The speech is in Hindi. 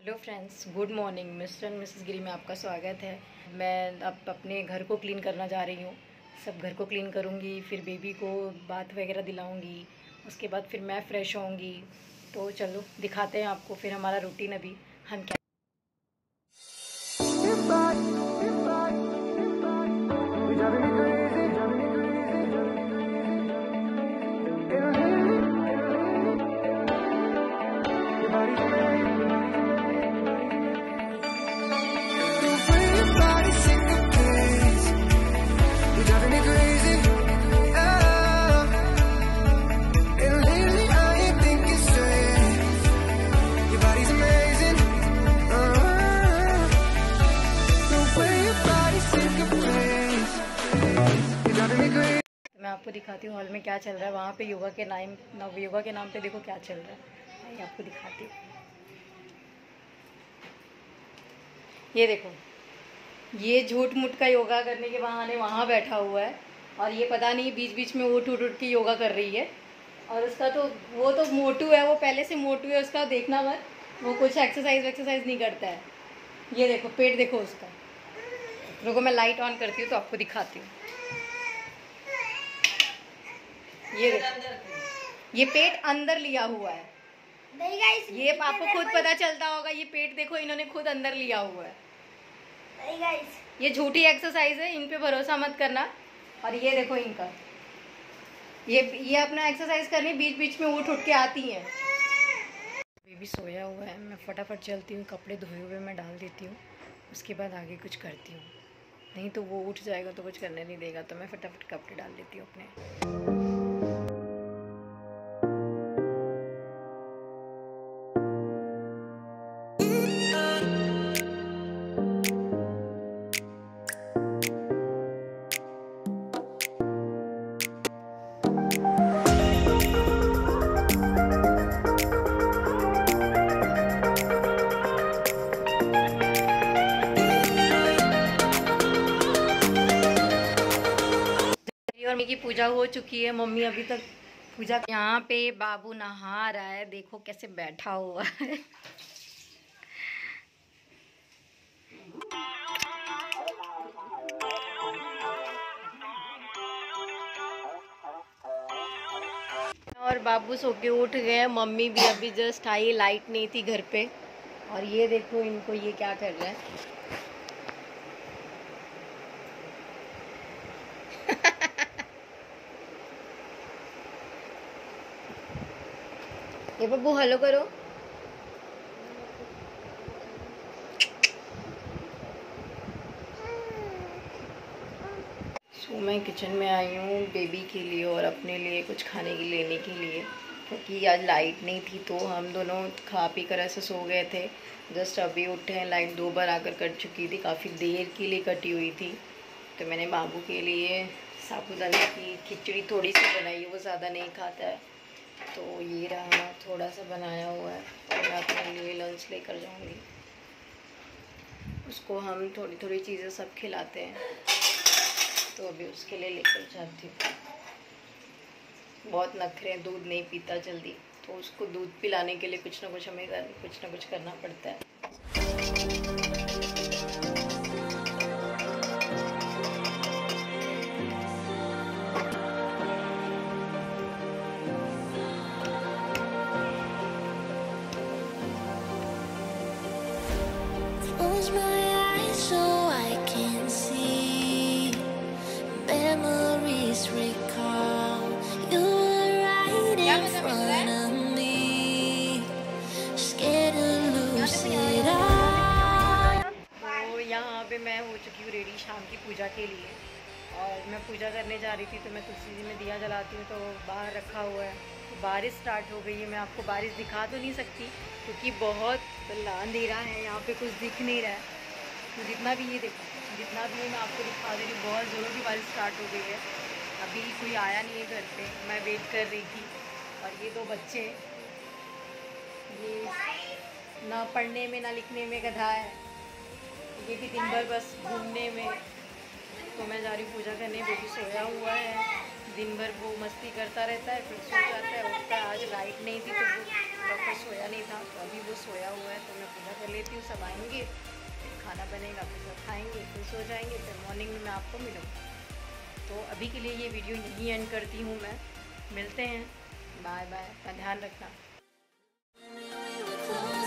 Hello friends, good morning. Mr and Mrs Giri में आपका स्वागत है। मैं अब अपने घर को क्लीन करना जा रही हूँ। सब घर को क्लीन करूँगी, फिर बेबी को बाथ वगैरह दिलाऊँगी, उसके बाद फिर मैं फ़्रेश होऊंगी। तो चलो दिखाते हैं आपको फिर हमारा रूटीन अभी हम क्या। मैं आपको दिखाती हूँ हॉल में क्या चल रहा है। वहाँ पे योगा के नाम पे देखो क्या चल रहा है। ये आपको दिखाती हूँ। ये देखो, ये झूठ मूठ का योगा करने के बहाने वहाँ बैठा हुआ है और ये पता नहीं बीच बीच में उठ उठ उठ के योगा कर रही है। और उसका तो वो तो मोटू है, वो पहले से मोटू है, उसका देखना मत। वो कुछ एक्सरसाइज नहीं करता है। ये देखो पेट देखो उसका। रुको मैं लाइट ऑन करती हूँ तो आपको दिखाती हूँ। ये देखो, ये पेट अंदर लिया हुआ है। नहीं गाइस, ये आपको खुद पता चलता होगा। ये पेट देखो, इन्होंने खुद अंदर लिया हुआ है। नहीं गाइस, ये झूठी एक्सरसाइज है, इन पे भरोसा मत करना। और ये देखो इनका, ये अपना एक्सरसाइज करने बीच बीच में उठ उठ के आती हैं। बेबी सोया हुआ है, मैं फटाफट चलती हूँ, कपड़े धोए हुए मैं डाल देती हूँ, उसके बाद आगे कुछ करती हूँ। नहीं तो वो उठ जाएगा तो कुछ करने नहीं देगा, तो मैं फटाफट कपड़े डाल देती हूँ अपने। और मम्मी की पूजा हो चुकी है। मम्मी अभी तक पूजा। यहाँ पे बाबू नहा रहा है, देखो कैसे बैठा हुआ है। और बाबू सो के उठ गए। मम्मी भी अभी जस्ट आई, लाइट नहीं थी घर पे। और ये देखो इनको, ये क्या कर रहे हैं। ये बब्बू हेलो करो। सो मैं किचन में आई हूँ बेबी के लिए और अपने लिए कुछ खाने के लेने के लिए, क्योंकि आज लाइट नहीं थी तो हम दोनों खा पी कर ऐसे सो गए थे। जस्ट अभी उठे हैं, लाइट 2 बार आकर कट चुकी थी, काफ़ी देर के लिए कटी हुई थी। तो मैंने बाबू के लिए साबूदाने की खिचड़ी थोड़ी सी बनाई है, वो ज़्यादा नहीं खाता है। तो ये रहा, थोड़ा सा बनाया हुआ है और मैं अपने लिए लंच लेकर जाऊंगी। उसको हम थोड़ी थोड़ी चीज़ें सब खिलाते हैं, तो अभी उसके लिए लेकर जाती हूँ। बहुत नखरे, दूध नहीं पीता जल्दी, तो उसको दूध पिलाने के लिए कुछ ना कुछ हमें कुछ ना कुछ करना पड़ता है। Close my eyes so I can see memories recall. You were right in front of me, scared to lose it all. तो यहाँ पे मैं हो चुकी हूँ रेडी शाम की पूजा के लिए। और मैं पूजा करने जा रही थी, तो मैं तुलसी जी में दिया जलाती हूँ, तो बाहर रखा हुआ है। तो बारिश स्टार्ट हो गई है। मैं आपको बारिश दिखा तो नहीं सकती क्योंकि बहुत अंधेरा है, यहाँ पे कुछ दिख नहीं रहा है। तो जितना भी ये देखो, जितना भी मैं आपको दिखा दे रही हूँ, बहुत ज़ोरों की बारिश स्टार्ट हो गई है। अभी कोई आया नहीं है घर पे, मैं वेट कर रही थी। और ये 2 बच्चे, ये ना पढ़ने में ना लिखने में गधा है, ये भी दिन भर बस घूमने में। तो मैं जा रही हूँ पूजा करने। बेबी सोया हुआ है, दिन भर वो मस्ती करता रहता है, फिर सो जाता है, उठता है। आज लाइट नहीं थी तो वो डॉक्टर सोया नहीं था, तो अभी वो सोया हुआ है, तो मैं पूजा कर लेती हूँ, सब आएंगे, फिर खाना बनेगा, फिर सब खाएंगे, फिर सो जाएंगे, फिर मॉर्निंग में मैं आपको मिलूँगी। तो अभी के लिए ये वीडियो यहीं एंड करती हूँ मैं। मिलते हैं, बाय बाय, अपना ध्यान रखना। close.